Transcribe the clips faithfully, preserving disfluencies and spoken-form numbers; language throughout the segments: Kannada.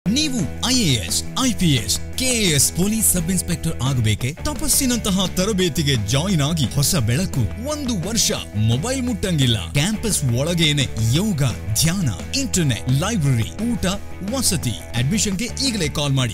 ನೀವು IAS, IPS, KAS police sub inspector ಆಗಬೇಕೆ? ತಪಸ್ಸಿನಂತಹ ತರಬೇತಿಗೆ ಜಾಯಿನ್ ಆಗಿ ಹೊಸ ಬೆಳಕು. ಒಂದು ವರ್ಷ ಮೊಬೈಲ್ ಮುಟ್ಟಂಗಿಲ್ಲ. ಕ್ಯಾಂಪಸ್ ಒಳಗೇನೆ ಯೋಗ, ಧ್ಯಾನ, ಇಂಟರ್ನೆಟ್, ಲೈಬ್ರರಿ, ಊಟ, ವಸತಿ. ಅಡ್ಮಿಷನ್ಗೆ ಈಗಲೇ ಕಾಲ್ ಮಾಡಿ.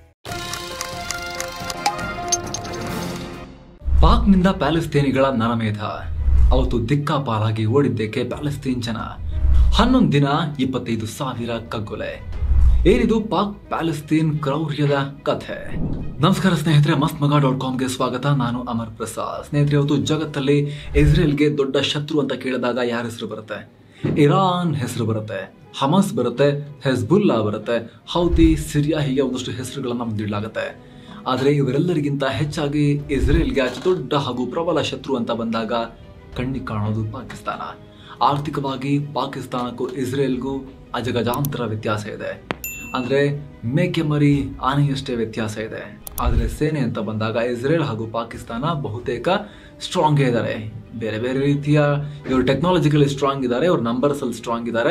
ಪಾಕ್ನಿಂದ ಪ್ಯಾಲೆಸ್ತೇನಿಗಳ ನರಮೇಧ. ಅವತ್ತು ದಿಕ್ಕಾಪಾಲಾಗಿ ಓಡಿದ್ದಕ್ಕೆ ಪ್ಯಾಲೆಸ್ತೇನ್ ಜನ. ಹನ್ನೊಂದು ದಿನ ಇಪ್ಪತ್ತೈದು ಸಾವಿರ ಕಗ್ಗೊಲೆ. ಏನಿದು ಪಾಕ್ ಪ್ಯಾಲೆಸ್ತೇನ್ ಕ್ರೌರ್ಯದ ಕಥೆ? ನಮಸ್ಕಾರ ಸ್ನೇಹಿತರೆ, ಮಸ್ತ್ ಮಗ ಡಾಟ್ ಕಾಮ್ಗೆ ಸ್ವಾಗತ. ನಾನು ಅಮರ್ ಪ್ರಸಾದ್. ಸ್ನೇಹಿತರೆ, ಇವತ್ತು ಜಗತ್ತಲ್ಲಿ ಇಸ್ರೇಲ್ಗೆ ದೊಡ್ಡ ಶತ್ರು ಅಂತ ಕೇಳಿದಾಗ ಯಾರ ಹೆಸರು ಬರುತ್ತೆ? ಇರಾನ್ ಹೆಸರು ಬರುತ್ತೆ, ಹಮಸ್ ಬರುತ್ತೆ, ಹೆಜ್ಬುಲ್ಲಾ ಬರುತ್ತೆ, ಹೌತಿ, ಸಿರಿಯಾ, ಹೀಗೆ ಒಂದಷ್ಟು ಹೆಸರುಗಳನ್ನ ಮುಂದಿಡಲಾಗುತ್ತೆ. ಆದರೆ ಇವರೆಲ್ಲರಿಗಿಂತ ಹೆಚ್ಚಾಗಿ ಇಸ್ರೇಲ್ಗೆ ಅತಿ ದೊಡ್ಡ ಹಾಗೂ ಪ್ರಬಲ ಶತ್ರು ಅಂತ ಬಂದಾಗ ಕಣ್ಣಿಗೆ ಕಾಣೋದು ಪಾಕಿಸ್ತಾನ. ಆರ್ಥಿಕವಾಗಿ ಪಾಕಿಸ್ತಾನಕ್ಕೂ ಇಸ್ರೇಲ್ಗೂ ಅಜಗಜಾಂತರ ವ್ಯತ್ಯಾಸ ಇದೆ. ಅಂದರೆ ಮೇಕೆ ಮರಿ ಆನೆಯಷ್ಟೇ ವ್ಯತ್ಯಾಸ ಇದೆ. ಆದರೆ ಸೇನೆ ಅಂತ ಬಂದಾಗ ಇಸ್ರೇಲ್ ಹಾಗೂ ಪಾಕಿಸ್ತಾನ ಬಹುತೇಕ ಸ್ಟ್ರಾಂಗ್ ಇದ್ದಾರೆ. ಬೇರೆ ಬೇರೆ ರೀತಿಯ ಇವರು ಟೆಕ್ನಾಲಜಿಕಲಿ ಸ್ಟ್ರಾಂಗ್ ಇದ್ದಾರೆ, ಇವ್ರ ನಂಬರ್ಸ್ ಅಲ್ಲಿ ಸ್ಟ್ರಾಂಗ್ ಇದ್ದಾರೆ,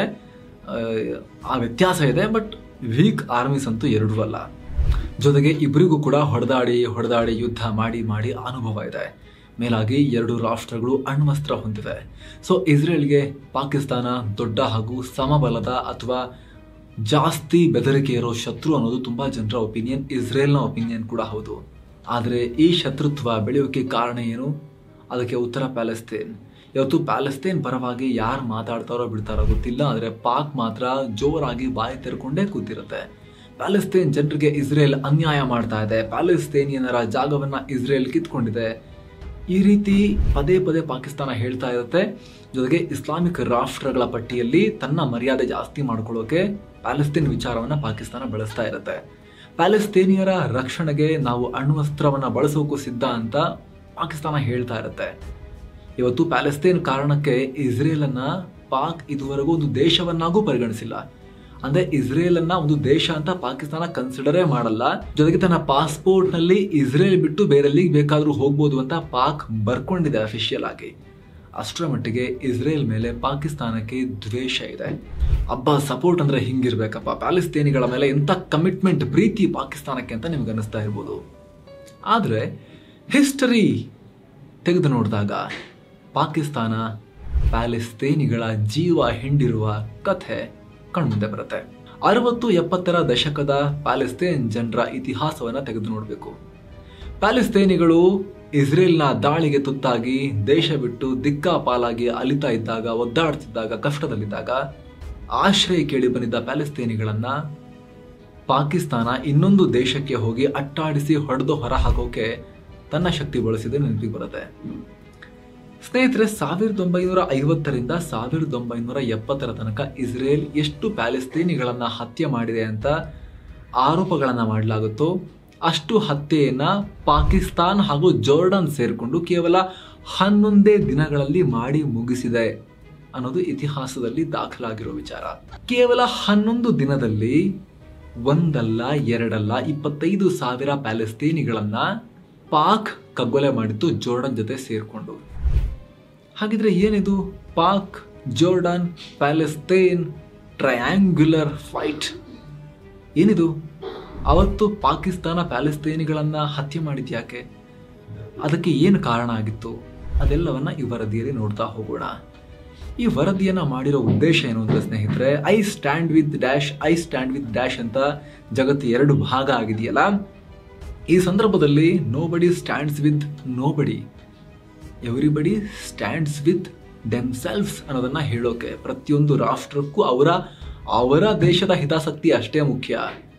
ಆ ವ್ಯತ್ಯಾಸ ಇದೆ. ಬಟ್ ವೀಕ್ ಆರ್ಮೀಸ್ ಅಂತೂ ಎರಡೂ ಅಲ್ಲ. ಜೊತೆಗೆ ಇಬ್ಬರಿಗೂ ಕೂಡ ಹೊಡೆದಾಡಿ ಹೊಡೆದಾಡಿ ಯುದ್ಧ ಮಾಡಿ ಮಾಡಿ ಅನುಭವ ಇದೆ. ಮೇಲಾಗಿ ಎರಡು ರಾಷ್ಟ್ರಗಳು ಅಣ್ವಸ್ತ್ರ ಹೊಂದಿವೆ. ಸೊ ಇಸ್ರೇಲ್ಗೆ ಪಾಕಿಸ್ತಾನ ದೊಡ್ಡ ಹಾಗೂ ಸಮಬಲದ ಅಥವಾ ಜಾಸ್ತಿ ಬೆದರಿಕೆ ಇರೋ ಶತ್ರು ಅನ್ನೋದು ತುಂಬ ಜನರ ಒಪಿನಿಯನ್, ಇಸ್ರೇಲ್ನ ಒಪಿನಿಯನ್ ಕೂಡ ಹೌದು. ಆದರೆ ಈ ಶತ್ರುತ್ವ ಬೆಳೆಯೋಕೆ ಕಾರಣ ಏನು? ಅದಕ್ಕೆ ಉತ್ತರ ಪ್ಯಾಲೆಸ್ತೇನ್. ಇವತ್ತು ಪ್ಯಾಲೆಸ್ತೇನ್ ಪರವಾಗಿ ಯಾರು ಮಾತಾಡ್ತಾರೋ ಬಿಡ್ತಾರೋ ಗೊತ್ತಿಲ್ಲ, ಆದರೆ ಪಾಕ್ ಮಾತ್ರ ಜೋರಾಗಿ ಬಾಯಿ ತೆರ್ಕೊಂಡೇ ಕೂತಿರುತ್ತೆ. ಪ್ಯಾಲೆಸ್ತೇನ್ ಜನರಿಗೆ ಇಸ್ರೇಲ್ ಅನ್ಯಾಯ ಮಾಡ್ತಾ ಇದೆ, ಪ್ಯಾಲೆಸ್ತೇನಿಯನರ ಜಾಗವನ್ನ ಇಸ್ರೇಲ್ ಕಿತ್ಕೊಂಡಿದೆ, ಈ ರೀತಿ ಪದೇ ಪದೇ ಪಾಕಿಸ್ತಾನ ಹೇಳ್ತಾ ಇರುತ್ತೆ. ಜೊತೆಗೆ ಇಸ್ಲಾಮಿಕ್ ರಾಷ್ಟ್ರಗಳ ಪಟ್ಟಿಯಲ್ಲಿ ತನ್ನ ಮರ್ಯಾದೆ ಜಾಸ್ತಿ ಮಾಡ್ಕೊಳ್ಳೋಕೆ ಪ್ಯಾಲೆಸ್ತೇನ್ ವಿಚಾರವನ್ನ ಪಾಕಿಸ್ತಾನ ಬಳಸ್ತಾ ಇರುತ್ತೆ. ಪ್ಯಾಲೆಸ್ತೇನಿಯರ ರಕ್ಷಣೆಗೆ ನಾವು ಅಣ್ವಸ್ತ್ರವನ್ನ ಬಳಸೋಕು ಸಿದ್ಧ ಅಂತ ಪಾಕಿಸ್ತಾನ ಹೇಳ್ತಾ ಇರುತ್ತೆ. ಇವತ್ತು ಪ್ಯಾಲೆಸ್ತೇನ್ ಕಾರಣಕ್ಕೆ ಇಸ್ರೇಲನ್ನ ಪಾಕ್ ಇದುವರೆಗೂ ಒಂದು ದೇಶವನ್ನಾಗೂ ಪರಿಗಣಿಸಿಲ್ಲ. ಅಂದ್ರೆ ಇಸ್ರೇಲ್ ಅನ್ನ ಒಂದು ದೇಶ ಅಂತ ಪಾಕಿಸ್ತಾನ ಕನ್ಸಿಡರೇ ಮಾಡಲ್ಲ. ಜೊತೆಗೆ ತನ್ನ ಪಾಸ್ಪೋರ್ಟ್ ನಲ್ಲಿ ಇಸ್ರೇಲ್ ಬಿಟ್ಟು ಬೇರೆಲ್ಲಿಗೆ ಬೇಕಾದ್ರೂ ಹೋಗ್ಬೋದು ಅಂತ ಪಾಕ್ ಬರ್ಕೊಂಡಿದೆ ಅಫಿಷಿಯಲ್ ಆಗಿ. ಅಷ್ಟರ ಮಟ್ಟಿಗೆ ಇಸ್ರೇಲ್ ಮೇಲೆ ಪಾಕಿಸ್ತಾನಕ್ಕೆ ದ್ವೇಷ ಇದೆ. ಅಬ್ಬಾ, ಸಪೋರ್ಟ್ ಅಂದ್ರೆ ಹಿಂಗಿರ್ಬೇಕಪ್ಪ, ಪ್ಯಾಲೆಸ್ತೇನಿಗಳ ಮೇಲೆ ಎಂತ ಕಮಿಟ್ಮೆಂಟ್, ಪ್ರೀತಿ ಪಾಕಿಸ್ತಾನಕ್ಕೆ ಅಂತ ನಿಮ್ಗೆ ಅನಿಸ್ತಾ ಇರ್ಬೋದು. ಆದ್ರೆ ಹಿಸ್ಟರಿ ತೆಗೆದು ನೋಡಿದಾಗ ಪಾಕಿಸ್ತಾನ ಪ್ಯಾಲೆಸ್ತೇನಿಗಳ ಜೀವ ಹಿಂಡಿರುವ ಕಥೆ ಕಣ್ಮುಂದೆ ಬರುತ್ತೆ. ಅರವತ್ತು ಎಪ್ಪತ್ತರ ದಶಕದ ಪ್ಯಾಲೆಸ್ತೇನ್ ಜನರ ಇತಿಹಾಸವನ್ನ ತೆಗೆದು ನೋಡಬೇಕು. ಪ್ಯಾಲೆಸ್ತೇನಿಗಳು ಇಸ್ರೇಲ್ನ ದಾಳಿಗೆ ತುತ್ತಾಗಿ ದೇಶ ಬಿಟ್ಟು ದಿಕ್ಕಾಪಾಲಾಗಿ ಅಲಿತಾ ಇದ್ದಾಗ, ಒದ್ದಾಡ್ತಿದ್ದಾಗ, ಕಷ್ಟದಲ್ಲಿದ್ದಾಗ ಆಶ್ರಯ ಕೇಳಿ ಬಂದಿದ್ದ ಪ್ಯಾಲೆಸ್ತೇನಿಗಳನ್ನ ಪಾಕಿಸ್ತಾನ ಇನ್ನೊಂದು ದೇಶಕ್ಕೆ ಹೋಗಿ ಅಟ್ಟಾಡಿಸಿ ಹೊಡೆದು ಹೊರ ಹಾಕೋಕೆ ತನ್ನ ಶಕ್ತಿ ಬಳಸಿದ ನೆನಪಿಗೆ ಬರುತ್ತೆ. ಸ್ನೇಹಿತರೆ, ಸಾವಿರದ ಒಂಬೈನೂರ ಐವತ್ತರಿಂದ ಸಾವಿರದ ಒಂಬೈನೂರ ಎಪ್ಪತ್ತರ ತನಕ ಇಸ್ರೇಲ್ ಎಷ್ಟು ಪ್ಯಾಲೆಸ್ತೇನಿಗಳನ್ನ ಹತ್ಯೆ ಮಾಡಿದೆ ಅಂತ ಆರೋಪಗಳನ್ನ ಮಾಡಲಾಗುತ್ತೋ ಅಷ್ಟು ಹತ್ಯೆಯನ್ನ ಪಾಕಿಸ್ತಾನ್ ಹಾಗೂ ಜೋರ್ಡನ್ ಸೇರಿಕೊಂಡು ಕೇವಲ ಹನ್ನೊಂದೇ ದಿನಗಳಲ್ಲಿ ಮಾಡಿ ಮುಗಿಸಿದೆ ಅನ್ನೋದು ಇತಿಹಾಸದಲ್ಲಿ ದಾಖಲಾಗಿರೋ ವಿಚಾರ. ಕೇವಲ ಹನ್ನೊಂದು ದಿನದಲ್ಲಿ ಒಂದಲ್ಲ ಎರಡಲ್ಲ ಇಪ್ಪತ್ತೈದು ಸಾವಿರ ಪ್ಯಾಲೆಸ್ತೇನಿಗಳನ್ನ ಪಾಕ್ ಕಗ್ಗೊಲೆ ಮಾಡಿತ್ತು ಜೋರ್ಡನ್ ಜೊತೆ ಸೇರ್ಕೊಂಡು. ಹಾಗಿದ್ರೆ ಏನಿದು Pak, Jordan, Palestine triangular fight? ಏನಿದು? ಅವತ್ತು ಪಾಕಿಸ್ತಾನ ಪ್ಯಾಲೆಸ್ತೇನಿಗಳನ್ನ ಹತ್ಯೆ ಮಾಡಿದ್ಯಾಕೆ? ಅದಕ್ಕೆ ಏನು ಕಾರಣ ಆಗಿತ್ತು? ಅದೆಲ್ಲವನ್ನ ಈ ವರದಿಯಲ್ಲಿ ನೋಡ್ತಾ ಹೋಗೋಣ. ಈ ವರದಿಯನ್ನ ಮಾಡಿರೋ ಉದ್ದೇಶ ಏನು ಅಂದ್ರೆ ಸ್ನೇಹಿತರೆ, I stand with dash I stand with dash ಅಂತ ಜಗತ್ತು ಎರಡು ಭಾಗ ಆಗಿದೆಯಲ್ಲ, ಈ ಸಂದರ್ಭದಲ್ಲಿ nobody stands with nobody, everybody stands with themselves ಅನ್ನೋದನ್ನ ಹೇಳೋಕೆ ಪ್ರತಿಯೊಂದು ರಾಷ್ಟ್ರಕ್ಕೂ ಅವರ ಅವರ ದೇಶದ ಹಿತಾಸಕ್ತಿ ಅಷ್ಟೇ ಮುಖ್ಯ.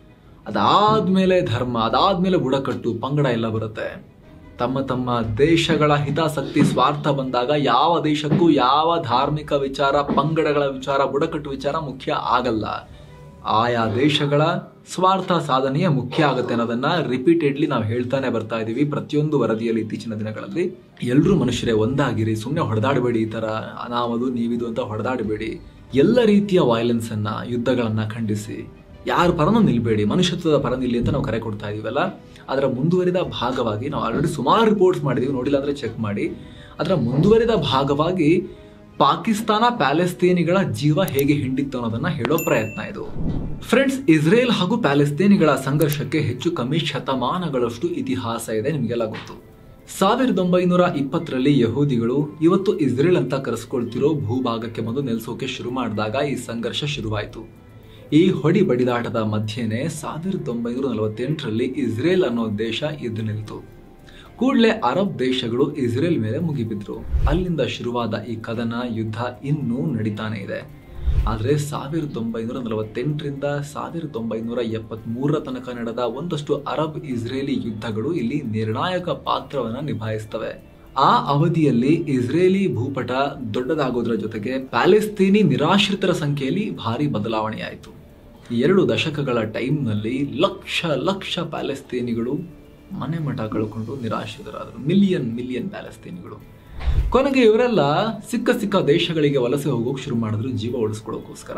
ಅದಾದ್ಮೇಲೆ ಧರ್ಮ, ಅದಾದ್ಮೇಲೆ ಬುಡಕಟ್ಟು, ಪಂಗಡ ಎಲ್ಲ ಬರುತ್ತೆ. ತಮ್ಮ ತಮ್ಮ ದೇಶಗಳ ಹಿತಾಸಕ್ತಿ ಸ್ವಾರ್ಥ ಬಂದಾಗ ಯಾವ ದೇಶಕ್ಕೂ ಯಾವ ಧಾರ್ಮಿಕ ವಿಚಾರ, ಪಂಗಡಗಳ ವಿಚಾರ, ಬುಡಕಟ್ಟು ವಿಚಾರ ಮುಖ್ಯ ಆಗಲ್ಲ. ಆಯಾ ದೇಶಗಳ ಸ್ವಾರ್ಥ ಸಾಧನೆಯ ಮುಖ್ಯ ಆಗುತ್ತೆ ಅನ್ನೋದನ್ನ ರಿಪೀಟೆಡ್ಲಿ ನಾವು ಹೇಳ್ತಾನೆ ಬರ್ತಾ ಇದೀವಿ ಪ್ರತಿಯೊಂದು ವರದಿಯಲ್ಲಿ. ಇತ್ತೀಚಿನ ದಿನಗಳಲ್ಲಿ ಎಲ್ಲರೂ ಮನುಷ್ಯರೇ, ಒಂದಾಗಿರಿ, ಸುಮ್ಮನೆ ಹೊಡೆದಾಡಬೇಡಿ, ಈ ತರ ನಾವದು ನೀವಿದು ಅಂತ ಹೊಡೆದಾಡಬೇಡಿ. ಎಲ್ಲ ರೀತಿಯ ವೈಲೆನ್ಸ್ ಅನ್ನ, ಯುದ್ಧಗಳನ್ನ ಖಂಡಿಸಿ ಯಾರ ಪರನೂ ನಿಲ್ಬೇಡಿ, ಮನುಷ್ಯತ್ವದ ಪರ ನಿಲ್ಲಿ ಅಂತ ನಾವು ಕರೆ ಕೊಡ್ತಾ ಇದೀವಲ್ಲ. ಅದರ ಮುಂದುವರಿದ ಭಾಗವಾಗಿ ನಾವು ಆಲ್ರೆಡಿ ಸುಮಾರು ರಿಪೋರ್ಟ್ಸ್ ಮಾಡಿದೀವಿ, ನೋಡಿಲ್ಲ ಅಂದ್ರೆ ಚೆಕ್ ಮಾಡಿ. ಅದರ ಮುಂದುವರಿದ ಭಾಗವಾಗಿ ಪಾಕಿಸ್ತಾನ ಪ್ಯಾಲೆಸ್ತೇನಿಗಳ ಜೀವ ಹೇಗೆ ಹಿಂಡಿತ್ತು ಅನ್ನೋದನ್ನ ಹೇಳೋ ಪ್ರಯತ್ನ ಇದು. ಫ್ರೆಂಡ್ಸ್, ಇಸ್ರೇಲ್ ಹಾಗೂ ಪ್ಯಾಲೆಸ್ತೇನಿಗಳ ಸಂಘರ್ಷಕ್ಕೆ ಹೆಚ್ಚು ಕಮ್ಮಿ ಶತಮಾನಗಳಷ್ಟು ಇತಿಹಾಸ ಇದೆ, ನಿಮಗೆಲ್ಲ ಗೊತ್ತು. ಸಾವಿರದ ಒಂಬೈನೂರ ಇಪ್ಪತ್ತರಲ್ಲಿ ಯಹೂದಿಗಳು ಇವತ್ತು ಇಸ್ರೇಲ್ ಅಂತ ಕರೆಸ್ಕೊಳ್ತಿರೋ ಭೂಭಾಗಕ್ಕೆ ಬಂದು ನೆಲೆಸೋಕೆ ಶುರು ಮಾಡಿದಾಗ ಈ ಸಂಘರ್ಷ ಶುರುವಾಯಿತು. ಈ ಹೊಡಿ ಬಡಿದಾಟದ ಮಧ್ಯೆನೆ ಸಾವಿರದ ಒಂಬೈನೂರ ನಲವತ್ತೆಂಟರಲ್ಲಿ ಇಸ್ರೇಲ್ ಅನ್ನೋ ದೇಶ ಎದ್ದು ನಿಲ್ತು. ಕೂಡಲೇ ಅರಬ್ ದೇಶಗಳು ಇಸ್ರೇಲ್ ಮೇಲೆ ಮುಗಿಬಿದ್ರು. ಅಲ್ಲಿಂದ ಶುರುವಾದ ಈ ಕದನ, ಯುದ್ಧ ಇನ್ನೂ ನಡೀತಾನೆ ಇದೆ. ಆದರೆ ಸಾವಿರದ ಒಂಬೈನೂರ ನಲವತ್ತೆಂಟರಿಂದ ಸಾವಿರದ ಒಂಬೈನೂರ ಎಪ್ಪತ್ತ್ ಮೂರರ ತನಕ ನಡೆದ ಒಂದಷ್ಟು ಅರಬ್ ಇಸ್ರೇಲಿ ಯುದ್ಧಗಳು ಇಲ್ಲಿ ನಿರ್ಣಾಯಕ ಪಾತ್ರವನ್ನು ನಿಭಾಯಿಸ್ತವೆ. ಆ ಅವಧಿಯಲ್ಲಿ ಇಸ್ರೇಲಿ ಭೂಪಟ ದೊಡ್ಡದಾಗೋದ್ರ ಜೊತೆಗೆ ಪ್ಯಾಲೆಸ್ತೀನಿ ನಿರಾಶ್ರಿತರ ಸಂಖ್ಯೆಯಲ್ಲಿ ಭಾರಿ ಬದಲಾವಣೆಯಾಯಿತು. ಎರಡು ದಶಕಗಳ ಟೈಮ್ನಲ್ಲಿ ಲಕ್ಷ ಲಕ್ಷ ಪ್ಯಾಲೆಸ್ತೀನಿಗಳು ಮನೆ ಮಠ ಕಳ್ಕೊಂಡು ನಿರಾಶ್ರಿತರಾದರು. Million million ಪ್ಯಾಲೆಸ್ತೀನಿಗಳು. ಕೊನೆಗೆ ಇವರೆಲ್ಲ ಸಿಕ್ಕ ಸಿಕ್ಕ ದೇಶಗಳಿಗೆ ವಲಸೆ ಹೋಗೋಕೆ ಶುರು ಮಾಡಿದ್ರು, ಜೀವ ಉಳಿಸ್ಕೊಳ್ಳೋಕೋಸ್ಕರ.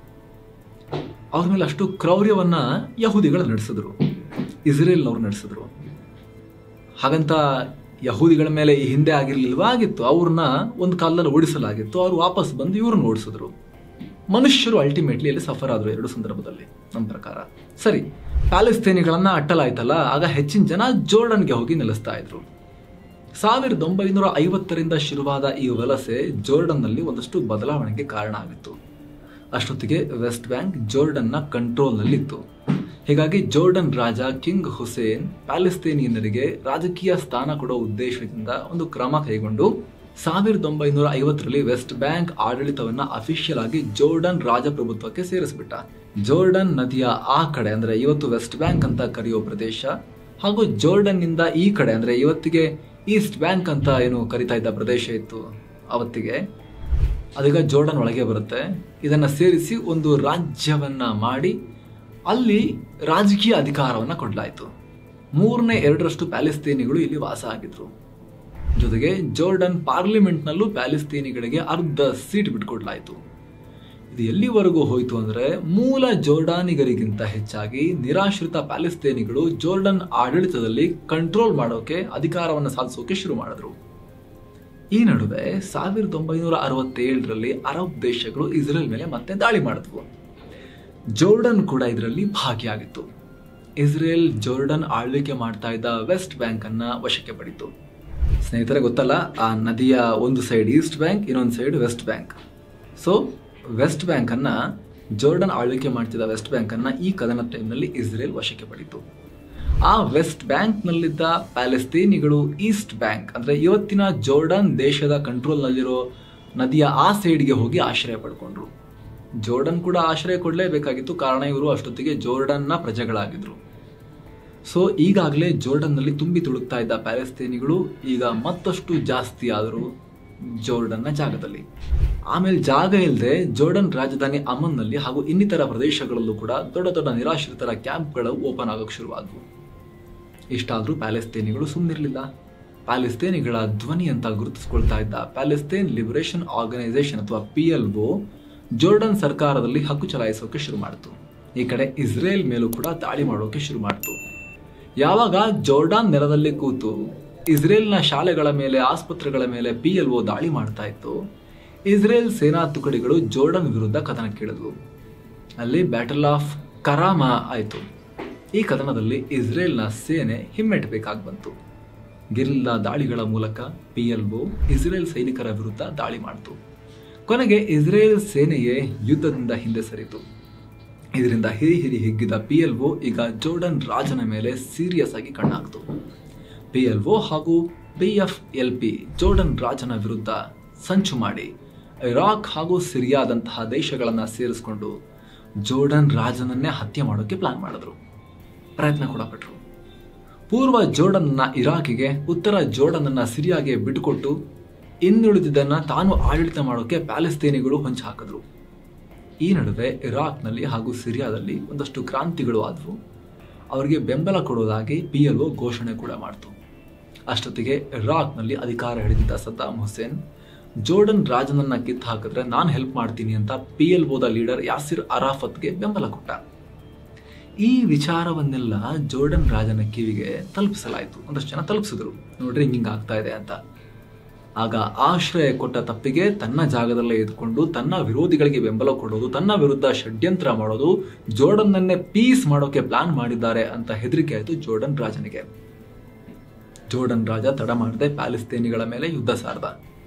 ಅವ್ರ ಮೇಲೆ ಅಷ್ಟು ಕ್ರೌರ್ಯವನ್ನ ಯಹೂದಿಗಳು ನಡೆಸಿದ್ರು, ಇಸ್ರೇಲ್ನವ್ರು ನಡೆಸಿದ್ರು. ಹಾಗಂತ ಯಹೂದಿಗಳ ಮೇಲೆ ಈ ಹಿಂದೆ ಆಗಿರ್ಲಿಲ್ವಾ? ಆಗಿತ್ತು. ಅವ್ರನ್ನ ಒಂದು ಕಾಲದಲ್ಲಿ ಓಡಿಸಲಾಗಿತ್ತು. ಅವ್ರು ವಾಪಸ್ ಬಂದು ಇವ್ರನ್ನ ಓಡಿಸಿದ್ರು. ಮನುಷ್ಯರು ಅಲ್ಟಿಮೇಟ್ಲಿ ಅಲ್ಲಿ ಸಫರ್ ಆದ್ರು ಎರಡು ಸಂದರ್ಭದಲ್ಲಿ, ನಮ್ಮ ಪ್ರಕಾರ. ಸರಿ, ಪ್ಯಾಲೆಸ್ತೇನಿಗಳನ್ನ ಅಟ್ಟಲಾಯ್ತಲ್ಲ, ಆಗ ಹೆಚ್ಚಿನ ಜನ ಜೋರ್ಡನ್ಗೆ ಹೋಗಿ ನೆಲೆಸ್ತಾ ಇದ್ರು. ಸಾವಿರದ ಒಂಬೈನೂರ ಐವತ್ತರಿಂದ ಶುರುವಾದ ಈ ವಲಸೆ ಜೋರ್ಡನ್ನಲ್ಲಿ ಒಂದಷ್ಟು ಬದಲಾವಣೆಗೆ ಕಾರಣ ಆಗಿತ್ತು. ಅಷ್ಟೊತ್ತಿಗೆ ವೆಸ್ಟ್ ಬ್ಯಾಂಕ್ ಜೋರ್ಡನ್ನ ಕಂಟ್ರೋಲ್ನಲ್ಲಿತ್ತು. ಹೀಗಾಗಿ ಜೋರ್ಡನ್ ರಾಜ ಕಿಂಗ್ ಹುಸೇನ್ ಪ್ಯಾಲೆಸ್ತೇನಿಯನ್ನರಿಗೆ ರಾಜಕೀಯ ಸ್ಥಾನ ಕೊಡೋ ಉದ್ದೇಶದಿಂದ ಒಂದು ಕ್ರಮ ಕೈಗೊಂಡು ಸಾವಿರದ ಒಂಬೈನೂರ ಐವತ್ತರಲ್ಲಿ ವೆಸ್ಟ್ ಬ್ಯಾಂಕ್ ಆಡಳಿತವನ್ನ ಅಫಿಷಿಯಲ್ ಆಗಿ ಜೋರ್ಡನ್ ರಾಜಪ್ರಭುತ್ವಕ್ಕೆ ಸೇರಿಸ್ಬಿಟ್ಟ. ಜೋರ್ಡನ್ ನದಿಯ ಆ ಕಡೆ ಅಂದ್ರೆ ಇವತ್ತು ವೆಸ್ಟ್ ಬ್ಯಾಂಕ್ ಅಂತ ಕರೆಯೋ ಪ್ರದೇಶ, ಹಾಗೂ ಜೋರ್ಡನ್ ನಿಂದ ಈ ಕಡೆ ಅಂದ್ರೆ ಇವತ್ತಿಗೆ ಈಸ್ಟ್ ಬ್ಯಾಂಕ್ ಅಂತ ಏನು ಕರಿತಾ ಇದ್ದ ಪ್ರದೇಶ ಇತ್ತು ಅವತ್ತಿಗೆ, ಅದೀಗ ಜೋರ್ಡನ್ ಒಳಗೆ ಬರುತ್ತೆ. ಇದನ್ನ ಸೇರಿಸಿ ಒಂದು ರಾಜ್ಯವನ್ನ ಮಾಡಿ ಅಲ್ಲಿ ರಾಜಕೀಯ ಅಧಿಕಾರವನ್ನ ಕೊಡಲಾಯಿತು. ಮೂರನೇ ಎರಡರಷ್ಟು ಪ್ಯಾಲೆಸ್ತೇನಿಗಳು ಇಲ್ಲಿ ವಾಸ ಆಗಿದ್ರು. ಜೊತೆಗೆ ಜೋರ್ಡನ್ ಪಾರ್ಲಿಮೆಂಟ್ನಲ್ಲೂ ಪ್ಯಾಲೆಸ್ತೇನಿಗಳಿಗೆ ಅರ್ಧ ಸೀಟ್ ಬಿಟ್ಕೊಡ್ಲಾಯಿತು. ಇದು ಎಲ್ಲಿವರೆಗೂ ಹೋಯಿತು ಅಂದ್ರೆ, ಮೂಲ ಜೋರ್ಡಾನಿಗರಿಗಿಂತ ಹೆಚ್ಚಾಗಿ ನಿರಾಶ್ರಿತ ಪ್ಯಾಲೆಸ್ತೇನಿಗಳು ಜೋರ್ಡನ್ ಆಡಳಿತದಲ್ಲಿ ಕಂಟ್ರೋಲ್ ಮಾಡೋಕೆ, ಅಧಿಕಾರವನ್ನು ಸಾಧಿಸೋಕೆ ಶುರು ಮಾಡಿದ್ರು. ಈ ನಡುವೆ ಸಾವಿರದ ಒಂಬೈನೂರ ಅರವತ್ತೇಳರಲ್ಲಿ ಅರಬ್ ದೇಶಗಳು ಇಸ್ರೇಲ್ ಮೇಲೆ ಮತ್ತೆ ದಾಳಿ ಮಾಡಿದ್ವು. ಜೋರ್ಡನ್ ಕೂಡ ಇದರಲ್ಲಿ ಭಾಗಿಯಾಗಿತ್ತು. ಇಸ್ರೇಲ್ ಜೋರ್ಡನ್ ಆಳ್ವಿಕೆ ಮಾಡ್ತಾ ಇದ್ದ ವೆಸ್ಟ್ ಬ್ಯಾಂಕ್ ಅನ್ನ ವಶಕ್ಕೆ ಪಡಿತು. ಸ್ನೇಹಿತರೆ, ಗೊತ್ತಲ್ಲ, ಆ ನದಿಯ ಒಂದು ಸೈಡ್ ಈಸ್ಟ್ ಬ್ಯಾಂಕ್, ಇನ್ನೊಂದು side west bank. So west bank ಅನ್ನ, ಜೋರ್ಡನ್ ಆಳ್ವಿಕೆ ಮಾಡ್ತಿದ್ದ ವೆಸ್ಟ್ ಬ್ಯಾಂಕ್ ಅನ್ನ ಈ ಕದನ ಟೈಮ್ನಲ್ಲಿ ಇಸ್ರೇಲ್ ವಶಕ್ಕೆ ಪಡಿತು. ಆ ವೆಸ್ಟ್ ಬ್ಯಾಂಕ್ ನಲ್ಲಿದ್ದ ಪ್ಯಾಲೆಸ್ತೇನಿಗಳು ಈಸ್ಟ್ ಬ್ಯಾಂಕ್ ಅಂದ್ರೆ ಇವತ್ತಿನ ಜೋರ್ಡನ್ ದೇಶದ ಕಂಟ್ರೋಲ್ ನಲ್ಲಿರೋ ನದಿಯ ಆ ಸೈಡ್ಗೆ ಹೋಗಿ ಆಶ್ರಯ ಪಡ್ಕೊಂಡ್ರು. ಜೋರ್ಡನ್ ಕೂಡ ಆಶ್ರಯ ಕೊಡಲೇಬೇಕಾಗಿತ್ತು, ಕಾರಣ ಇವರು ಅಷ್ಟೊತ್ತಿಗೆ ಜೋರ್ಡನ್ನ ಪ್ರಜೆಗಳಾಗಿದ್ರು. ಸೊ ಈಗಾಗಲೇ ಜೋರ್ಡನ್ನಲ್ಲಿ ತುಂಬಿ ತುಳುಕ್ತಾ ಇದ್ದ ಪ್ಯಾಲೆಸ್ತೇನಿಗಳು ಈಗ ಮತ್ತಷ್ಟು ಜಾಸ್ತಿ ಆದರು ಜೋರ್ಡನ್ನ ಜಾಗದಲ್ಲಿ. ಆಮೇಲೆ ಜಾಗ ಇಲ್ಲದೆ ಜೋರ್ಡನ್ ರಾಜಧಾನಿ ಅಮನ್ನಲ್ಲಿ ಹಾಗೂ ಇನ್ನಿತರ ಪ್ರದೇಶಗಳಲ್ಲೂ ಕೂಡ ದೊಡ್ಡ ದೊಡ್ಡ ನಿರಾಶ್ರಿತರ ಕ್ಯಾಂಪ್ಗಳು ಓಪನ್ ಆಗೋಕೆ ಶುರುವಾದವು. ಇಷ್ಟಾದರೂ ಪ್ಯಾಲೆಸ್ತೇನಿಗಳು ಸುಮ್ಮನಿರಲಿಲ್ಲ. ಪ್ಯಾಲೆಸ್ತೇನಿಗಳ ಧ್ವನಿ ಅಂತ ಗುರುತಿಸ್ಕೊಳ್ತಾ ಇದ್ದ ಪ್ಯಾಲೆಸ್ತೇನ್ ಲಿಬರೇಷನ್ ಆರ್ಗನೈಸೇಷನ್ ಅಥವಾ ಪಿ ಎಲ್ ಒ ಜೋರ್ಡನ್ ಸರ್ಕಾರದಲ್ಲಿ ಹಕ್ಕು ಚಲಾಯಿಸೋಕೆ ಶುರು ಮಾಡಿತು. ಈ ಕಡೆ ಇಸ್ರೇಲ್ ಮೇಲೂ ಕೂಡ ದಾಳಿ ಮಾಡೋಕೆ ಶುರು ಮಾಡಿತು. ಯಾವಾಗ ಜೋರ್ಡಾನ್ ನೆಲದಲ್ಲಿ ಕೂತು ಇಸ್ರೇಲ್ನ ಶಾಲೆಗಳ ಮೇಲೆ, ಆಸ್ಪತ್ರೆಗಳ ಮೇಲೆ ಪಿ ಎಲ್ ಒ ದಾಳಿ ಮಾಡ್ತಾ ಇತ್ತು, ಇಸ್ರೇಲ್ ಸೇನಾ ತುಕಡಿಗಳು ಜೋರ್ಡನ್ ವಿರುದ್ಧ ಕದನಕ್ಕಿಳಿದ್ವು. ಅಲ್ಲಿ ಬ್ಯಾಟಲ್ ಆಫ್ ಕರಾಮಾ ಆಯಿತು. ಈ ಕದನದಲ್ಲಿ ಇಸ್ರೇಲ್ನ ಸೇನೆ ಹಿಮ್ಮೆಟ್ಟಬೇಕಾಗಿ ಬಂತು. ಗೆರಿಲ್ಲಾ ದಾಳಿಗಳ ಮೂಲಕ ಪಿ ಎಲ್ ಒ ಇಸ್ರೇಲ್ ಸೈನಿಕರ ವಿರುದ್ಧ ದಾಳಿ ಮಾಡಿತು. ಕೊನೆಗೆ ಇಸ್ರೇಲ್ ಸೇನೆಯೇ ಯುದ್ಧದಿಂದ ಹಿಂದೆ ಸರಿತು. ಇದರಿಂದ ಹಿರಿ ಹಿರಿ ಹಿಗ್ಗಿದ ಪಿ ಎಲ್ ಒ ಈಗ ಜೋರ್ಡನ್ ರಾಜನ ಮೇಲೆ ಸೀರಿಯಸ್ ಆಗಿ ಕಣ್ಣಾಕ್ತು. ಪಿ ಎಲ್ ಒ ಹಾಗೂ P F L P Jordan ರಾಜನ ವಿರುದ್ಧ ಸಂಚು ಮಾಡಿ ಇರಾಕ್ ಹಾಗೂ ಸಿರಿಯಾದಂತಹ ದೇಶಗಳನ್ನು ಸೇರಿಸಿಕೊಂಡು ಜೋರ್ಡನ್ ರಾಜನನ್ನೇ ಹತ್ಯೆ ಮಾಡೋಕೆ ಪ್ಲಾನ್ ಮಾಡಿದ್ರು. ಪ್ರಯತ್ನ ಕೂಡ ಪಟ್ಟರು. ಪೂರ್ವ ಜೋರ್ಡನ್ನ ಇರಾಕಿಗೆ, ಉತ್ತರ ಜೋರ್ಡನ್ನ ಸಿರಿಯಾಗೆ ಬಿಟ್ಟುಕೊಟ್ಟು ಇನ್ನುಳಿದಿದ್ದನ್ನ ತಾನು ಆಡಳಿತ ಮಾಡೋಕೆ ಪ್ಯಾಲೆಸ್ತೇನಿಗಳು ಹೊಂಚು ಹಾಕಿದ್ರು. ಈ ನಡುವೆ ಇರಾಕ್ನಲ್ಲಿ ಹಾಗೂ ಸಿರಿಯಾದಲ್ಲಿ ಒಂದಷ್ಟು ಕ್ರಾಂತಿಗಳು ಆದವು. ಅವರಿಗೆ ಬೆಂಬಲ ಕೊಡೋದಾಗಿ ಪಿ ಎಲ್ ಒ ಘೋಷಣೆ ಕೂಡ ಮಾಡ್ತು. ಅಷ್ಟೊತ್ತಿಗೆ ಇರಾಕ್ನಲ್ಲಿ ಅಧಿಕಾರ ಹಿಡಿದಿದ್ದ ಸದ್ದಾಮ್ ಹುಸೇನ್ ಜೋರ್ಡನ್ ರಾಜನನ್ನ ಕಿತ್ತು ಹಾಕಿದ್ರೆ ನಾನು ಹೆಲ್ಪ್ ಮಾಡ್ತೀನಿ ಅಂತ ಪಿ ಎಲ್ ಒದ ಲೀಡರ್ ಯಾಸಿರ್ ಅರಾಫತ್ಗೆ ಬೆಂಬಲ ಕೊಟ್ಟ. ಈ ವಿಚಾರವನ್ನೆಲ್ಲ ಜೋರ್ಡನ್ ರಾಜನ ಕಿವಿಗೆ ತಲುಪಿಸಲಾಯಿತು. ಒಂದಷ್ಟು ಜನ ತಲುಪಿಸಿದ್ರು, ನೋಡ್ರಿ ಹಿಂಗ ಆಗ್ತಾ ಇದೆ ಅಂತ. ಆಗ ಆಶ್ರಯ ಕೊಟ್ಟ ತಪ್ಪಿಗೆ ತನ್ನ ಜಾಗದಲ್ಲೇ ಇದ್ಕೊಂಡು ತನ್ನ ವಿರೋಧಿಗಳಿಗೆ ಬೆಂಬಲ ಕೊಡೋದು, ತನ್ನ ವಿರುದ್ಧ ಷಡ್ಯಂತ್ರ ಮಾಡೋದು, ಜೋರ್ಡನ್ನನ್ನೇ ಪೀಸ್ ಮಾಡೋಕೆ ಪ್ಲಾನ್ ಮಾಡಿದ್ದಾರೆ ಅಂತ ಹೆದರಿಕೆ ಆಯಿತು ಜೋರ್ಡನ್ ರಾಜನಿಗೆ. ಜೋರ್ಡನ್ ರಾಜ ತಡ ಮಾಡದೆ ಪ್ಯಾಲೆಸ್ತೇನಿಗಳ ಮೇಲೆ ಯುದ್ಧ ಸಾರ್ದ.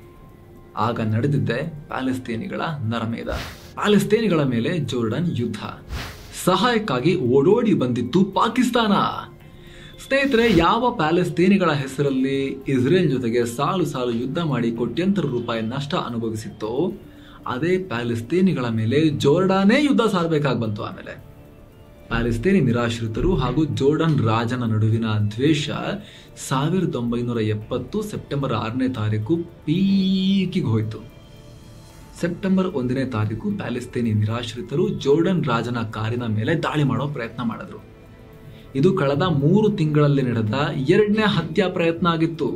ಆಗ ನಡೆದಿದ್ದೆ ಪ್ಯಾಲೆಸ್ತೇನಿಗಳ ನರಮೇಧ. ಪ್ಯಾಲೆಸ್ತೇನಿಗಳ ಮೇಲೆ ಜೋರ್ಡನ್ ಯುದ್ಧ. ಸಹಾಯಕ್ಕಾಗಿ ಓಡೋಡಿ ಬಂದಿತ್ತು ಪಾಕಿಸ್ತಾನ. ಸ್ನೇಹಿತರೆ, ಯಾವ ಪ್ಯಾಲೆಸ್ತೇನಿಗಳ ಹೆಸರಲ್ಲಿ ಇಸ್ರೇಲ್ ಜೊತೆಗೆ ಸಾಲು ಸಾಲು ಯುದ್ಧ ಮಾಡಿ ಕೋಟ್ಯಂತರ ರೂಪಾಯಿ ನಷ್ಟ ಅನುಭವಿಸಿತ್ತೋ ಅದೇ ಪ್ಯಾಲೆಸ್ತೇನಿಗಳ ಮೇಲೆ ಜೋರ್ಡಾನೇ ಯುದ್ಧ ಸಾರಬೇಕಾಗಿ ಬಂತು. ಆಮೇಲೆ ಪ್ಯಾಲೆಸ್ತೇನಿ ನಿರಾಶ್ರಿತರು ಹಾಗೂ ಜೋರ್ಡನ್ ರಾಜನ ನಡುವಿನ ದ್ವೇಷ ಸಾವಿರದ ಒಂಬೈನೂರ ಎಪ್ಪತ್ತು ಸೆಪ್ಟೆಂಬರ್ ಆರನೇ ತಾರೀಕು ಪೀಕಿಗೆ ಹೋಯಿತು. ಸೆಪ್ಟೆಂಬರ್ ಒಂದನೇ ತಾರೀಕು ಪ್ಯಾಲೆಸ್ತೇನಿ ನಿರಾಶ್ರಿತರು ಜೋರ್ಡನ್ ರಾಜನ ಕಾರಿನ ಮೇಲೆ ದಾಳಿ ಮಾಡೋ ಪ್ರಯತ್ನ ಮಾಡಿದ್ರು. ಇದು ಕಳೆದ ಮೂರು ತಿಂಗಳಲ್ಲಿ ನಡೆದ ಎರಡನೇ ಹತ್ಯಾ ಪ್ರಯತ್ನ ಆಗಿತ್ತು.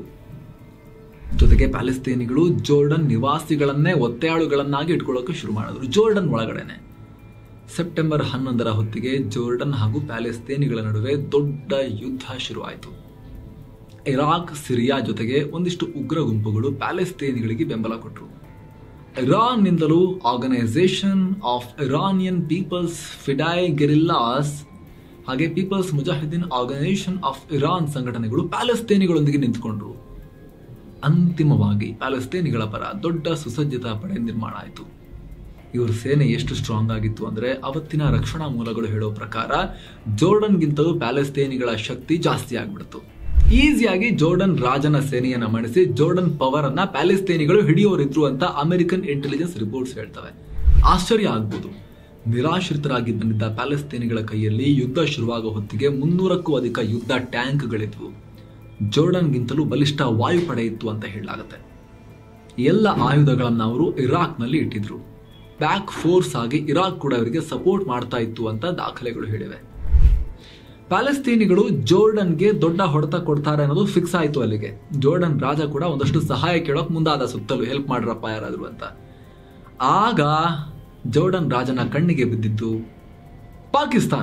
ಜೊತೆಗೆ ಪ್ಯಾಲೆಸ್ತೇನಿಗಳು ಜೋರ್ಡನ್ ನಿವಾಸಿಗಳನ್ನೇ ಒತ್ತೆಯಾಳುಗಳನ್ನಾಗಿ ಇಟ್ಕೊಳ್ಳೋಕೆ ಶುರು ಮಾಡಿದ್ರು ಜೋರ್ಡನ್ ಒಳಗಡೆನೆ. ಸೆಪ್ಟೆಂಬರ್ ಹನ್ನೊಂದರ ಹೊತ್ತಿಗೆ ಜೋರ್ಡನ್ ಹಾಗೂ ಪ್ಯಾಲೆಸ್ತೇನಿಗಳ ನಡುವೆ ದೊಡ್ಡ ಯುದ್ಧ ಶುರುವಾಯಿತು. ಇರಾಕ್, ಸಿರಿಯಾ ಜೊತೆಗೆ ಒಂದಿಷ್ಟು ಉಗ್ರ ಗುಂಪುಗಳು ಪ್ಯಾಲೆಸ್ತೇನಿಗಳಿಗೆ ಬೆಂಬಲ ಕೊಟ್ಟರು. ಇರಾನ್ ನಿಂದಲೂ organisation of Iranian peoples Fedai guerrillas ಹಾಗೆ peoples mujahideen organisation of Iran ಸಂಘಟನೆಗಳು ಪ್ಯಾಲೆಸ್ತೇನಿಗಳೊಂದಿಗೆ ನಿಂತುಕೊಂಡ್ರು. ಅಂತಿಮವಾಗಿ ಪ್ಯಾಲೆಸ್ತೇನಿಗಳ ಪರ ದೊಡ್ಡ ಸುಸಜ್ಜಿತ ಪಡೆ ನಿರ್ಮಾಣ ಆಯಿತು. ಇವ್ರ ಸೇನೆ ಎಷ್ಟು ಸ್ಟ್ರಾಂಗ್ ಆಗಿತ್ತು ಅಂದ್ರೆ ಅವತ್ತಿನ ರಕ್ಷಣಾ ಮೂಲಗಳು ಹೇಳೋ ಪ್ರಕಾರ ಜೋರ್ಡನ್ಗಿಂತಲೂ ಪ್ಯಾಲೆಸ್ತೇನಿಗಳ ಶಕ್ತಿ ಜಾಸ್ತಿ ಆಗ್ಬಿಡ್ತು. ಈಸಿಯಾಗಿ ಜೋರ್ಡನ್ ರಾಜನ ಸೇನೆಯನ್ನ ಮಣಿಸಿ ಜೋರ್ಡನ್ ಪವರ್ ಅನ್ನ ಪ್ಯಾಲೆಸ್ತೇನಿಗಳು ಹಿಡಿಯೋರಿದ್ರು ಅಂತ ಅಮೆರಿಕನ್ ಇಂಟೆಲಿಜೆನ್ಸ್ ರಿಪೋರ್ಟ್ಸ್ ಹೇಳ್ತವೆ. ಆಶ್ಚರ್ಯ ಆಗ್ಬೋದು, ನಿರಾಶ್ರಿತರಾಗಿ ಬಂದಿದ್ದ ಪ್ಯಾಲೆಸ್ತೇನಿಗಳ ಕೈಯಲ್ಲಿ ಯುದ್ಧ ಶುರುವಾಗೋ ಹೊತ್ತಿಗೆ ಮುನ್ನೂರಕ್ಕೂ ಅಧಿಕ ಯುದ್ಧ ಟ್ಯಾಂಕ್ಗಳಿದ್ವು. ಜೋರ್ಡನ್ಗಿಂತಲೂ ಬಲಿಷ್ಠ ವಾಯುಪಡೆ ಇತ್ತು ಅಂತ ಹೇಳಲಾಗುತ್ತೆ. ಎಲ್ಲ ಆಯುಧಗಳನ್ನ ಅವರು ಇರಾಕ್ನಲ್ಲಿ ಇಟ್ಟಿದ್ರು. ಬ್ಯಾಕ್ ಫೋರ್ಸ್ ಆಗಿ ಇರಾಕ್ ಕೂಡ ಅವರಿಗೆ ಸಪೋರ್ಟ್ ಮಾಡ್ತಾ ಇತ್ತು ಅಂತ ದಾಖಲೆಗಳು ಹೇಳಿವೆ. ಪ್ಯಾಲೆಸ್ತೇನಿಗಳು ಜೋರ್ಡನ್ಗೆ ದೊಡ್ಡ ಹೊಡೆತ ಕೊಡ್ತಾರೆ ಅನ್ನೋದು ಫಿಕ್ಸ್ ಆಯಿತು. ಅಲ್ಲಿಗೆ ಜೋರ್ಡನ್ ರಾಜ ಕೂಡ ಒಂದಷ್ಟು ಸಹಾಯ ಕೇಳೋಕೆ ಮುಂದಾದ, ಸುತ್ತಲೂ ಹೆಲ್ಪ್ ಮಾಡ್ರಪ್ಪ ಯಾರಾದ್ರು ಅಂತ. ಆಗ ಜೋರ್ಡನ್ ರಾಜನ ಕಣ್ಣಿಗೆ ಬಿದ್ದಿದ್ದು ಪಾಕಿಸ್ತಾನ.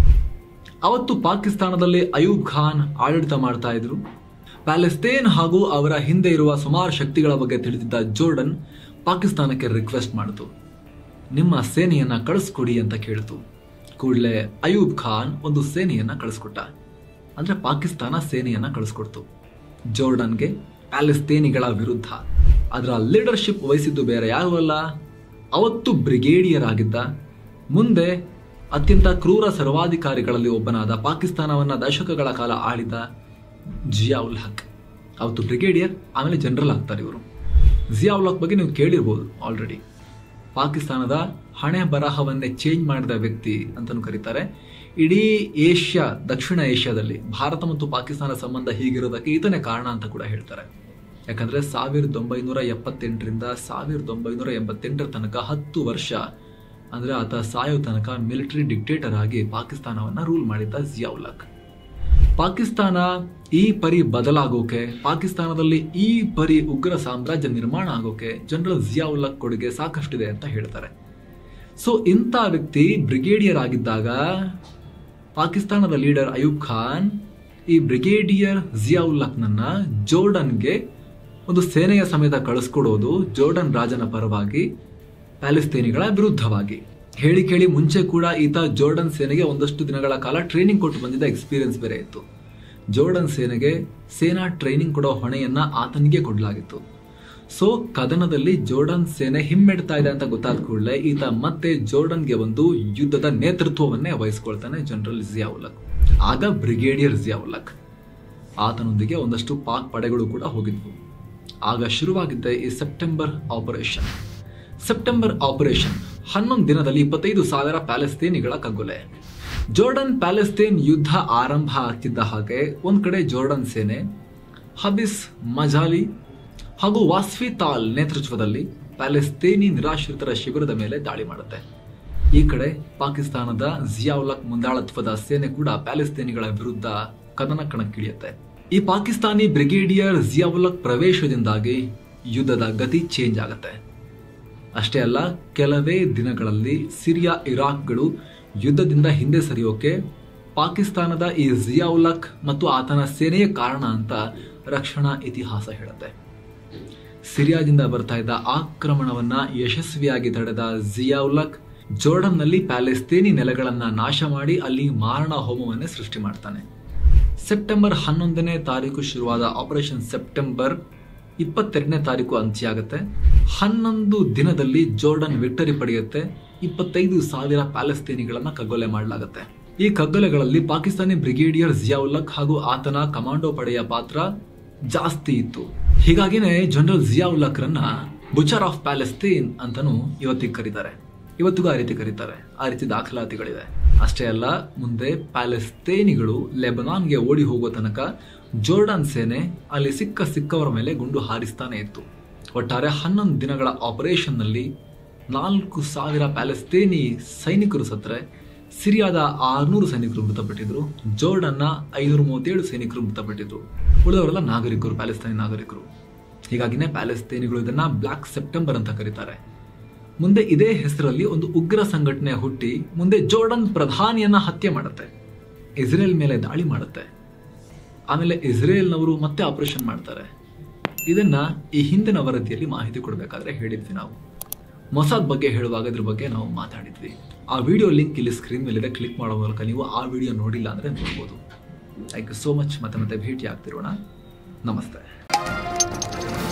ಅವತ್ತು ಪಾಕಿಸ್ತಾನದಲ್ಲಿ ಅಯೂಬ್ ಖಾನ್ ಆಡಳಿತ ಮಾಡ್ತಾ ಇದ್ರು. ಪ್ಯಾಲೆಸ್ತೇನ್ ಹಾಗೂ ಅವರ ಹಿಂದೆ ಇರುವ ಸುಮಾರು ಶಕ್ತಿಗಳ ಬಗ್ಗೆ ತಿಳಿದಿದ್ದ ಜೋರ್ಡನ್ ಪಾಕಿಸ್ತಾನಕ್ಕೆ ರಿಕ್ವೆಸ್ಟ್ ಮಾಡಿತು, ನಿಮ್ಮ ಸೇನೆಯನ್ನ ಕಳಿಸ್ಕೊಡಿ ಅಂತ ಕೇಳಿತು. ಕೂಡಲೇ ಅಯೂಬ್ ಖಾನ್ ಒಂದು ಸೇನೆಯನ್ನ ಕಳಿಸ್ಕೊಟ್ಟ. ಅಂದ್ರೆ ಪಾಕಿಸ್ತಾನ ಸೇನೆಯನ್ನ ಕಳಿಸ್ಕೊಡ್ತು ಜೋರ್ಡನ್ಗೆ ಪ್ಯಾಲೆಸ್ತೇನಿಗಳ ವಿರುದ್ಧ. ಅದರ ಲೀಡರ್ಶಿಪ್ ವಹಿಸಿದ್ದು ಬೇರೆ ಯಾರು ಅಲ್ಲ, ಅವತ್ತು ಬ್ರಿಗೇಡಿಯರ್ ಆಗಿದ್ದ, ಮುಂದೆ ಅತ್ಯಂತ ಕ್ರೂರ ಸರ್ವಾಧಿಕಾರಿಗಳಲ್ಲಿ ಒಬ್ಬನಾದ, ಪಾಕಿಸ್ತಾನವನ್ನ ದಶಕಗಳ ಕಾಲ ಆಳಿದ ಜಿಯಾ ಉಲ್ ಹಕ್. ಅವತ್ತು ಬ್ರಿಗೇಡಿಯರ್, ಆಮೇಲೆ ಜನರಲ್ ಆಗ್ತಾರೆ ಇವರು. ಜಿಯಾ ಉಲ್ ಹಕ್ ಬಗ್ಗೆ ನೀವು ಕೇಳಿರ್ಬೋದು ಆಲ್ರೆಡಿ. ಪಾಕಿಸ್ತಾನದ ಹಣೆ ಬರಹವನ್ನೇ ಚೇಂಜ್ ಮಾಡಿದ ವ್ಯಕ್ತಿ ಅಂತಲೂ ಕರೀತಾರೆ. ಇಡೀ ಏಷ್ಯಾ, ದಕ್ಷಿಣ ಏಷ್ಯಾದಲ್ಲಿ ಭಾರತ ಮತ್ತು ಪಾಕಿಸ್ತಾನ ಸಂಬಂಧ ಹೀಗಿರೋದಕ್ಕೆ ಈತನೇ ಕಾರಣ ಅಂತ ಕೂಡ ಹೇಳ್ತಾರೆ. ಯಾಕಂದ್ರೆ ಸಾವಿರದ ಒಂಬೈನೂರ ಎಪ್ಪತ್ತೆಂಟರಿಂದ ಸಾವಿರದ ಒಂಬೈನೂರ ಎಂಬತ್ತೆಂಟರ ತನಕ ಹತ್ತು ವರ್ಷ ಅಂದ್ರೆ ಆತ ಸಾಯೋ ತನಕ ಮಿಲಿಟರಿ ಡಿಕ್ಟೇಟರ್ ಆಗಿ ಪಾಕಿಸ್ತಾನವನ್ನ ರೂಲ್ ಮಾಡಿದ್ದ ಜಿಯಾ ಉಲ್ ಹಕ್. ಪಾಕಿಸ್ತಾನ ಈ ಪರಿ ಬದಲಾಗೋಕೆ, ಪಾಕಿಸ್ತಾನದಲ್ಲಿ ಈ ಪರಿ ಉಗ್ರ ಸಾಮ್ರಾಜ್ಯ ನಿರ್ಮಾಣ ಆಗೋಕೆ ಜನರಲ್ ಜಿಯಾ ಉಲ್ ಹಕ್ ಕೊಡುಗೆ ಸಾಕಷ್ಟಿದೆ ಅಂತ ಹೇಳ್ತಾರೆ. ಸೊ ಇಂಥ ವ್ಯಕ್ತಿ ಬ್ರಿಗೇಡಿಯರ್ ಆಗಿದ್ದಾಗ ಪಾಕಿಸ್ತಾನದ ಲೀಡರ್ ಅಯೂಬ್ ಖಾನ್ ಈ ಬ್ರಿಗೇಡಿಯರ್ ಜಿಯಾ ಉಲ್ ಹಕ್ನನ್ನ ಜೋರ್ಡನ್ಗೆ ಒಂದು ಸೇನೆಯ ಸಮೇತ ಕಳಿಸ್ಕೊಡೋದು ಜೋರ್ಡನ್ ರಾಜನ ಪರವಾಗಿ, ಪ್ಯಾಲೆಸ್ತೇನಿಗಳ ವಿರುದ್ಧವಾಗಿ. ಹೇಳಿ ಕೇಳಿ ಮುಂಚೆ ಕೂಡ ಈತ ಜೋರ್ಡನ್ ಸೇನೆಗೆ ಒಂದಷ್ಟು ದಿನಗಳ ಕಾಲ ಟ್ರೈನಿಂಗ್ ಕೊಟ್ಟು ಬಂದಿದ್ದ ಎಕ್ಸ್ಪೀರಿಯನ್ಸ್ ಬೇರೆ ಇತ್ತು. ಜೋರ್ಡನ್ ಸೇನೆಗೆ ಸೇನಾ ಟ್ರೈನಿಂಗ್ ಕೊಡೋ ಹೊಣೆಯನ್ನ ಆತನಿಗೆ ಕೊಡಲಾಗಿತ್ತು. ಸೊ ಕದನದಲ್ಲಿ ಜೋರ್ಡನ್ ಸೇನೆ ಹಿಮ್ಮೆಡ್ತಾ ಇದೆ ಅಂತ ಗೊತ್ತಾದ ಕೂಡಲೇ ಈತ ಮತ್ತೆ ಜೋರ್ಡನ್ಗೆ ಒಂದು ಯುದ್ಧದ ನೇತೃತ್ವವನ್ನೇ ವಹಿಸ್ಕೊಳ್ತಾನೆ ಜನರಲ್ ಜಿಯಾ ಉಲ್ ಹಕ್. ಆಗ ಬ್ರಿಗೇಡಿಯರ್ ಜಿಯಾ ಉಲ್ ಹಕ್, ಆತನೊಂದಿಗೆ ಒಂದಷ್ಟು ಪಾಕ್ ಪಡೆಗಳು ಕೂಡ ಹೋಗಿದ್ವು. ಆಗ ಶುರುವಾಗಿದ್ದ ಈ ಸೆಪ್ಟೆಂಬರ್ ಆಪರೇಷನ್. ಸೆಪ್ಟೆಂಬರ್ ಆಪರೇಷನ್ ಹನ್ನೊಂದು ದಿನದಲ್ಲಿ ಇಪ್ಪತ್ತೈದು ಸಾವಿರ ಪ್ಯಾಲೆಸ್ತೇನಿಗಳ ಕಗ್ಗೊಲೆ. ಜೋರ್ಡನ್ ಪ್ಯಾಲೆಸ್ತೇನ್ ಯುದ್ಧ ಆರಂಭ ಆಗ್ತಿದ್ದ ಹಾಗೆ ಒಂದ್ ಕಡೆ ಜೋರ್ಡನ್ ಸೇನೆ ಹಬಿಸ್ ಮಜಾಲಿ ಹಾಗೂ ವಾಸ್ಫಿ ತಾಲ್ ನೇತೃತ್ವದಲ್ಲಿ ಪ್ಯಾಲೆಸ್ತೇನಿ ನಿರಾಶ್ರಿತರ ಶಿಬಿರದ ಮೇಲೆ ದಾಳಿ ಮಾಡುತ್ತೆ. ಈ ಕಡೆ ಪಾಕಿಸ್ತಾನದ ಜಿಯಾ ಉಲ್ ಹಕ್ ಮುಂದಾಳತ್ವದ ಸೇನೆ ಕೂಡ ಪ್ಯಾಲೆಸ್ತೇನಿಗಳ ವಿರುದ್ಧ ಕದನ ಕಣಕ್ಕಿಳಿಯುತ್ತೆ. ಈ ಪಾಕಿಸ್ತಾನಿ ಬ್ರಿಗೇಡಿಯರ್ ಜಿಯಾ ಉಲ್ ಹಕ್ ಪ್ರವೇಶದಿಂದಾಗಿ ಯುದ್ಧದ ಗತಿ ಚೇಂಜ್ ಆಗುತ್ತೆ. ಅಷ್ಟೇ ಅಲ್ಲ, ಕೆಲವೇ ದಿನಗಳಲ್ಲಿ ಸಿರಿಯಾ, ಇರಾಕ್ಗಳು ಯುದ್ಧದಿಂದ ಹಿಂದೆ ಸರಿಯೋಕೆ ಪಾಕಿಸ್ತಾನದ ಈ ಜಿಯಾ ಉಲ್ ಹಕ್ ಮತ್ತು ಆತನ ಸೇನೆಯ ಕಾರಣ ಅಂತ ರಕ್ಷಣಾ ಇತಿಹಾಸ ಹೇಳುತ್ತೆ. ಸಿರಿಯಾದಿಂದ ಬರ್ತಾ ಇದ್ದ ಆಕ್ರಮಣವನ್ನ ಯಶಸ್ವಿಯಾಗಿ ತಡೆದ ಜಿಯಾವುಲ್ಲಕ್ ಜೋರ್ಡನ್ನಲ್ಲಿ ಪ್ಯಾಲೆಸ್ತೇನಿ ನೆಲೆಗಳನ್ನ ನಾಶ ಮಾಡಿ ಅಲ್ಲಿ ಮಾರಣ ಹೋಮವನ್ನೇ ಸೃಷ್ಟಿ ಮಾಡ್ತಾನೆ. ಸೆಪ್ಟೆಂಬರ್ ಹನ್ನೊಂದನೇ ತಾರೀಕು ಶುರುವಾದ ಆಪರೇಷನ್ ಸೆಪ್ಟೆಂಬರ್ ಇಪ್ಪತ್ತೆರಡನೇ ತಾರೀಕು ಅಂತ್ಯ ಆಗುತ್ತೆ. ಹನ್ನೊಂದು ದಿನದಲ್ಲಿ ಜೋರ್ಡನ್ ವಿಕ್ಟರಿ ಪಡೆಯುತ್ತೆ. ಇಪ್ಪತ್ತೈದು ಸಾವಿರ ಪ್ಯಾಲೆಸ್ತೇನಿಗಳನ್ನ ಕಗ್ಗೊಲೆ ಮಾಡಲಾಗುತ್ತೆ. ಈ ಕಗ್ಗೊಲೆಗಳಲ್ಲಿ ಪಾಕಿಸ್ತಾನಿ ಬ್ರಿಗೇಡಿಯರ್ ಜಿಯಾವುಲ್ಲಕ್ ಹಾಗೂ ಆತನ ಕಮಾಂಡೋ ಪಡೆಯ ಪಾತ್ರ ಜಾಸ್ತಿ ಇತ್ತು. ಹೀಗಾಗಿನೇ ಜನರಲ್ ಜಿಯಾವುಲ್ಲಕ್ರನ್ನ ಬುಚರ್ ಆಫ್ ಪ್ಯಾಲೆಸ್ತೇನ್ ಅಂತಾನೂ ಇವತ್ತಿಗೆ ಕರೀತಾರೆ. ಇವತ್ತಿಗೂ ಆ ರೀತಿ ಕರೀತಾರೆ. ಆ ರೀತಿ ದಾಖಲಾತಿಗಳಿವೆ. ಅಷ್ಟೇ ಅಲ್ಲ, ಮುಂದೆ ಪ್ಯಾಲೆಸ್ತೇನಿಗಳು ಲೆಬನಾನ್ಗೆ ಓಡಿ ಹೋಗುವ ತನಕ ಜೋರ್ಡನ್ ಸೇನೆ ಅಲ್ಲಿ ಸಿಕ್ಕ ಸಿಕ್ಕವರ ಮೇಲೆ ಗುಂಡು ಹಾರಿಸ್ತಾನೆ ಇತ್ತು. ಒಟ್ಟಾರೆ ಹನ್ನೊಂದು ದಿನಗಳ ಆಪರೇಷನ್ ನಲ್ಲಿ ನಾಲ್ಕು ಸಾವಿರ ಪ್ಯಾಲೆಸ್ತೇನಿ ಸೈನಿಕರು ಸತ್ತರೆ ಸಿರಿಯಾದ ಆರ್ನೂರು ಸೈನಿಕರು ಮೃತಪಟ್ಟಿದ್ರು. ಜೋರ್ಡನ್ನ ಐನೂರ ಮೂವತ್ತೇಳು ಸೈನಿಕರು ಮೃತಪಟ್ಟಿದ್ರು. ಉಳಿದವರೆಲ್ಲ ನಾಗರಿಕರು, ಪ್ಯಾಲೆಸ್ತೇನಿ ನಾಗರಿಕರು. ಹೀಗಾಗಿನೇ ಪ್ಯಾಲೆಸ್ತೇನಿಗಳು ಇದನ್ನ ಬ್ಲಾಕ್ ಸೆಪ್ಟೆಂಬರ್ ಅಂತ ಕರೀತಾರೆ. ಮುಂದೆ ಇದೇ ಹೆಸರಲ್ಲಿ ಒಂದು ಉಗ್ರ ಸಂಘಟನೆ ಹುಟ್ಟಿ ಮುಂದೆ ಜೋರ್ಡನ್ ಪ್ರಧಾನಿಯನ್ನ ಹತ್ಯೆ ಮಾಡುತ್ತೆ, ಇಸ್ರೇಲ್ ಮೇಲೆ ದಾಳಿ ಮಾಡುತ್ತೆ. ಆಮೇಲೆ ಇಸ್ರೇಲ್ನವರು ಮತ್ತೆ ಆಪರೇಷನ್ ಮಾಡ್ತಾರೆ. ಇದನ್ನ ಈ ಹಿಂದಿನ ವರದಿಯಲ್ಲಿ ಮಾಹಿತಿ ಕೊಡಬೇಕಾದ್ರೆ ಹೇಳಿದ್ವಿ ನಾವು. ಮೊಸಾದ್ ಬಗ್ಗೆ ಹೇಳುವಾಗ ಇದ್ರ ಬಗ್ಗೆ ನಾವು ಮಾತಾಡಿದ್ವಿ. ಆ ವಿಡಿಯೋ ಲಿಂಕ್ ಇಲ್ಲಿ ಸ್ಕ್ರೀನ್ ಮೇಲಿದೆ. ಕ್ಲಿಕ್ ಮಾಡೋ ಮೂಲಕ ನೀವು ಆ ವಿಡಿಯೋ ನೋಡಿಲ್ಲ ಅಂದ್ರೆ ನೋಡ್ಬೋದು. Thank you so much. ಮತ್ತೆ ಮತ್ತೆ ಭೇಟಿ ಆಗ್ತಿರೋಣ. ನಮಸ್ತೆ.